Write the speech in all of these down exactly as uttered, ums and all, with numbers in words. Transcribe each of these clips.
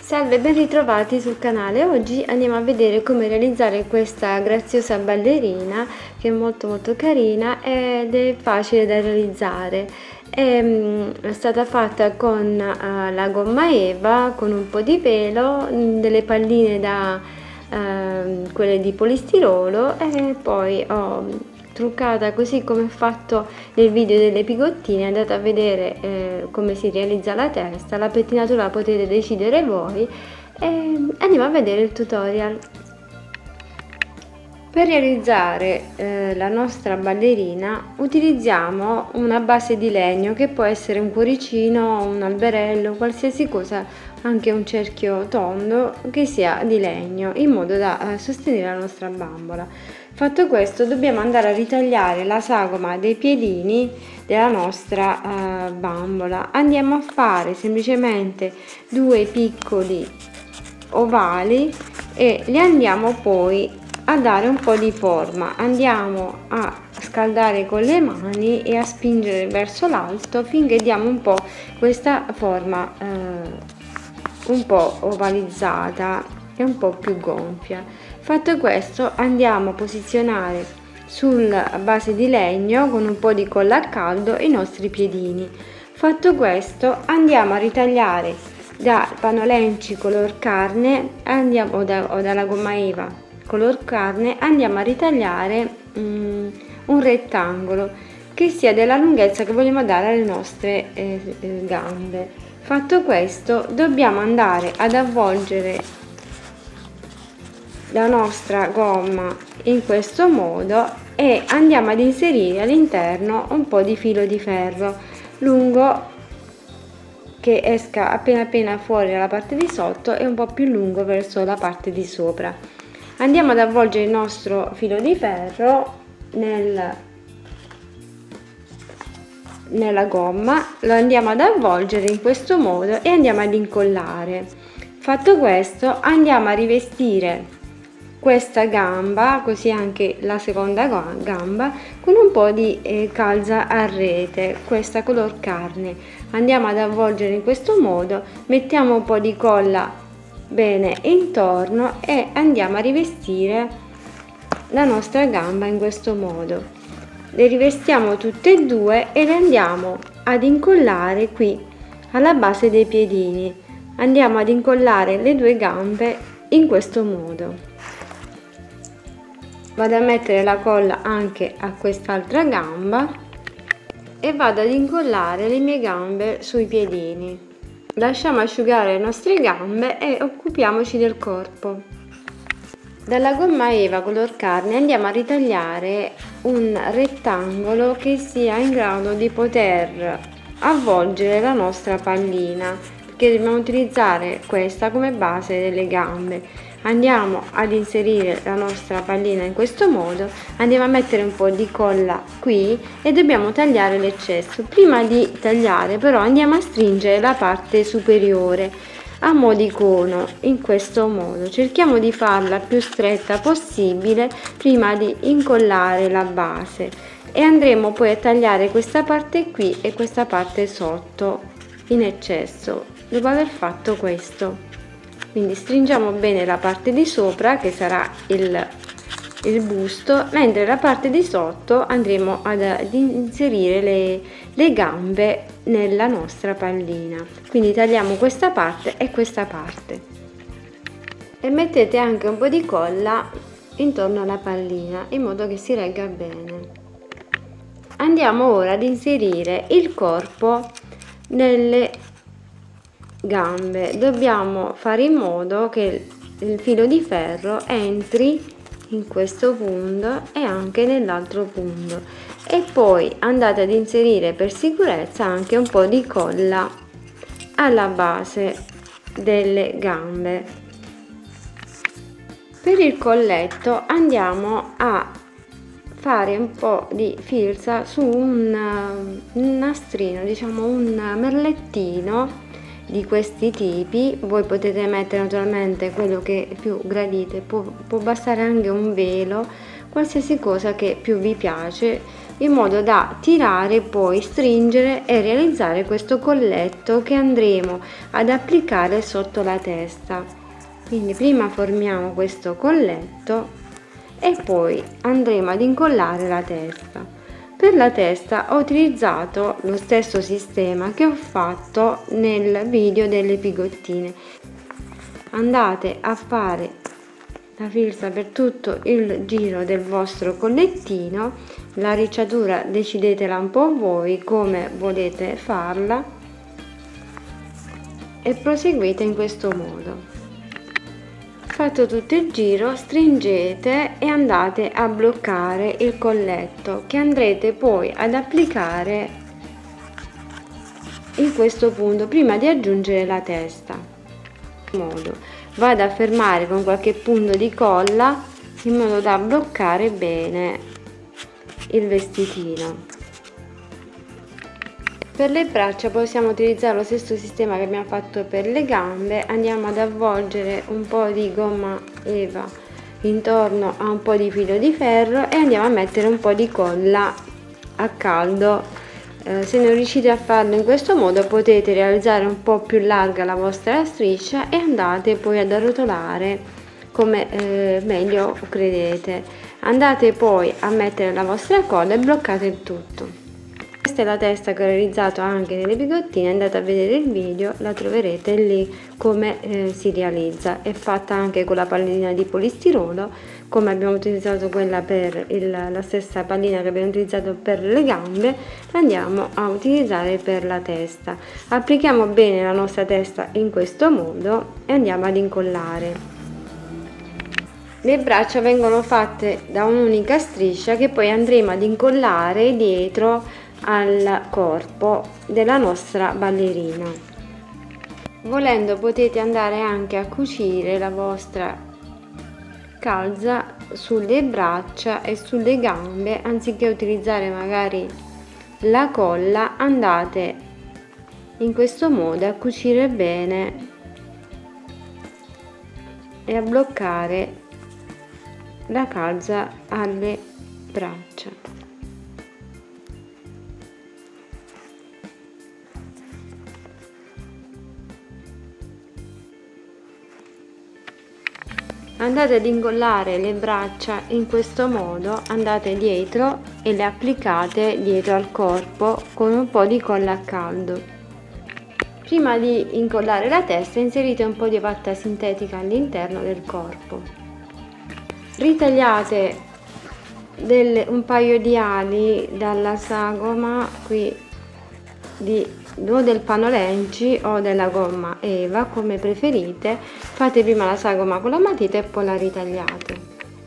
Salve, ben ritrovati sul canale. Oggi andiamo a vedere come realizzare questa graziosa ballerina che è molto molto carina ed è facile da realizzare. È, è stata fatta con uh, la gomma eva, con un po' di velo, delle palline da uh, quelle di polistirolo e poi ho truccata così come fatto nel video delle bigottine. Andate a vedere eh, come si realizza la testa, la pettinatura la potete decidere voi e andiamo a vedere il tutorial. Per realizzare eh, la nostra ballerina utilizziamo una base di legno che può essere un cuoricino, un alberello, qualsiasi cosa, anche un cerchio tondo che sia di legno, in modo da eh, sostenere la nostra bambola. Fatto questo, dobbiamo andare a ritagliare la sagoma dei piedini della nostra eh, bambola. Andiamo a fare semplicemente due piccoli ovali e li andiamo poi a dare un po' di forma. Andiamo a scaldare con le mani e a spingere verso l'alto finché diamo un po' questa forma eh, un po' ovalizzata e un po' più gonfia. Fatto questo, andiamo a posizionare sulla base di legno con un po' di colla a caldo i nostri piedini. Fatto questo, andiamo a ritagliare da panolenci color carne andiamo, o, da, o dalla gomma eva color carne, andiamo a ritagliare um, un rettangolo che sia della lunghezza che vogliamo dare alle nostre eh, eh, gambe. Fatto questo, dobbiamo andare ad avvolgere la nostra gomma in questo modo e andiamo ad inserire all'interno un po' di filo di ferro lungo che esca appena appena fuori dalla parte di sotto e un po' più lungo verso la parte di sopra. Andiamo ad avvolgere il nostro filo di ferro nel, nella gomma, lo andiamo ad avvolgere in questo modo e andiamo ad incollare. Fatto questo, andiamo a rivestire questa gamba, così anche la seconda gamba, con un po' di eh, calza a rete, questa color carne. Andiamo ad avvolgere in questo modo, mettiamo un po' di colla bene intorno e andiamo a rivestire la nostra gamba in questo modo. Le rivestiamo tutte e due e le andiamo ad incollare qui alla base dei piedini. Andiamo ad incollare le due gambe in questo modo. Vado a mettere la colla anche a quest'altra gamba e vado ad incollare le mie gambe sui piedini. Lasciamo asciugare le nostre gambe e occupiamoci del corpo. Dalla gomma eva color carne andiamo a ritagliare un rettangolo che sia in grado di poter avvolgere la nostra pallina, perché dobbiamo utilizzare questa come base delle gambe. Andiamo ad inserire la nostra pallina in questo modo, andiamo a mettere un po' di colla qui e dobbiamo tagliare l'eccesso. Prima di tagliare però andiamo a stringere la parte superiore a mo' di cono, in questo modo. Cerchiamo di farla più stretta possibile prima di incollare la base e andremo poi a tagliare questa parte qui e questa parte sotto in eccesso dopo aver fatto questo. Quindi stringiamo bene la parte di sopra che sarà il, il busto, mentre la parte di sotto andremo ad, ad inserire le, le gambe nella nostra pallina. Quindi tagliamo questa parte e questa parte e mettete anche un po' di colla intorno alla pallina in modo che si regga bene. Andiamo ora ad inserire il corpo nelle gambe. Dobbiamo fare in modo che il filo di ferro entri in questo punto e anche nell'altro punto e poi andate ad inserire per sicurezza anche un po' di colla alla base delle gambe. Per il colletto andiamo a fare un po' di filza su un, un nastrino, diciamo un merlettino di questi tipi. Voi potete mettere naturalmente quello che più gradite, può, può bastare anche un velo, qualsiasi cosa che più vi piace. in modo da tirare, poi stringere e realizzare questo colletto che andremo ad applicare sotto la testa. Quindi prima formiamo questo colletto e poi andremo ad incollare la testa. Per la testa ho utilizzato lo stesso sistema che ho fatto nel video delle bigottine. Andate a fare la filza per tutto il giro del vostro collettino, la ricciatura decidetela un po' voi come volete farla e proseguite in questo modo. Fatto tutto il giro, stringete e andate a bloccare il colletto che andrete poi ad applicare in questo punto prima di aggiungere la testa. In modo vado a fermare con qualche punto di colla in modo da bloccare bene il vestitino. Per le braccia possiamo utilizzare lo stesso sistema che abbiamo fatto per le gambe. Andiamo ad avvolgere un po' di gomma eva intorno a un po' di filo di ferro e andiamo a mettere un po' di colla a caldo. Eh, se non riuscite a farlo in questo modo potete realizzare un po' più larga la vostra striscia e andate poi ad arrotolare come eh, meglio credete. Andate poi a mettere la vostra colla e bloccate il tutto. Questa è la testa che ho realizzato anche nelle bigottine, andate a vedere il video, la troverete lì come eh, si realizza. È fatta anche con la pallina di polistirolo, come abbiamo utilizzato quella per il, la stessa pallina che abbiamo utilizzato per le gambe, la andiamo a utilizzare per la testa. Applichiamo bene la nostra testa in questo modo e andiamo ad incollare. Le braccia vengono fatte da un'unica striscia che poi andremo ad incollare dietro al corpo della nostra ballerina. Volendo potete andare anche a cucire la vostra calza sulle braccia e sulle gambe, anziché utilizzare magari la colla, andate in questo modo a cucire bene e a bloccare la calza alle braccia. Andate ad incollare le braccia in questo modo, andate dietro e le applicate dietro al corpo con un po' di colla a caldo. Prima di incollare la testa inserite un po' di patta sintetica all'interno del corpo. Ritagliate delle, un paio di ali dalla sagoma qui di o del panolenci o della gomma eva, come preferite. Fate prima la sagoma con la matita e poi la ritagliate.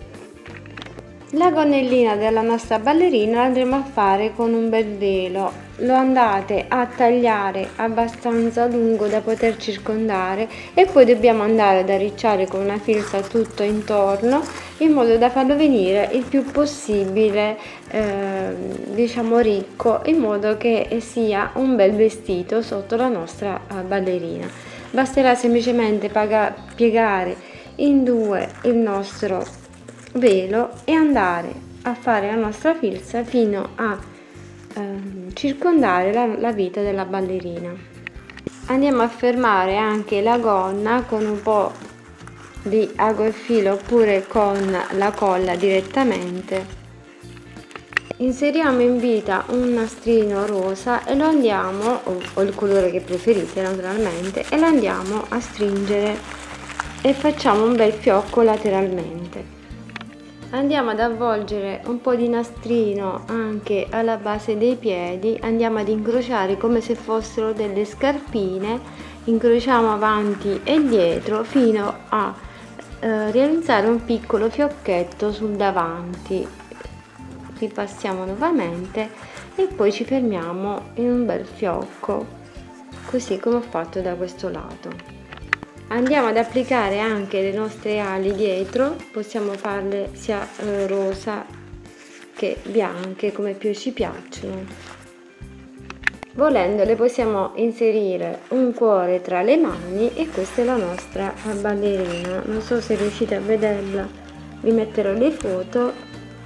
La gonnellina della nostra ballerina la andremo a fare con un bel velo. Lo andate a tagliare abbastanza lungo da poter circondare e poi dobbiamo andare ad arricciare con una filza tutto intorno in modo da farlo venire il più possibile eh, diciamo ricco, in modo che sia un bel vestito sotto la nostra ballerina. Basterà semplicemente piegare in due il nostro velo e andare a fare la nostra filza fino a eh, circondare la, la vita della ballerina. Andiamo a fermare anche la gonna con un po' di ago e filo oppure con la colla direttamente. Inseriamo in vita un nastrino rosa e lo andiamo, o, o il colore che preferite naturalmente, e lo andiamo a stringere e facciamo un bel fiocco lateralmente. Andiamo ad avvolgere un po' di nastrino anche alla base dei piedi, andiamo ad incrociare come se fossero delle scarpine, incrociamo avanti e dietro fino a eh, realizzare un piccolo fiocchetto sul davanti. Ripassiamo nuovamente e poi ci fermiamo in un bel fiocco, così come ho fatto da questo lato. Andiamo ad applicare anche le nostre ali dietro, possiamo farle sia eh, rosa che bianche, come più ci piacciono. Volendo le possiamo inserire un cuore tra le mani e questa è la nostra ballerina. Non so se riuscite a vederla, vi metterò le foto.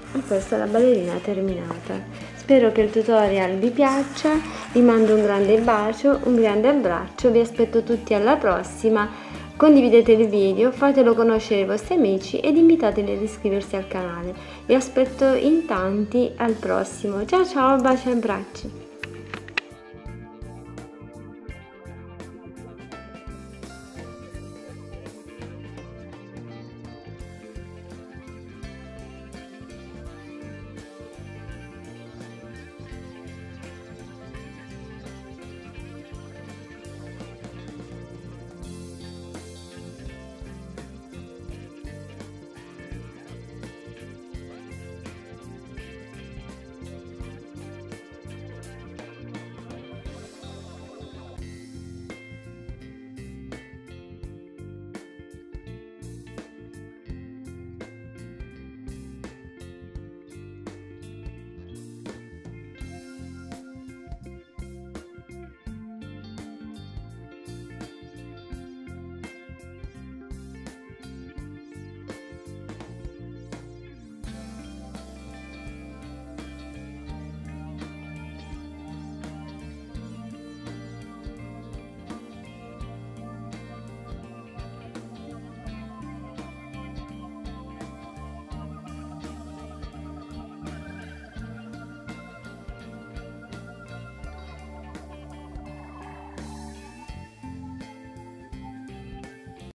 E questa è la ballerina terminata. Spero che il tutorial vi piaccia, vi mando un grande bacio, un grande abbraccio, vi aspetto tutti alla prossima. Condividete il video, fatelo conoscere ai vostri amici ed invitateli ad iscriversi al canale. Vi aspetto in tanti al prossimo. Ciao ciao, baci e abbracci.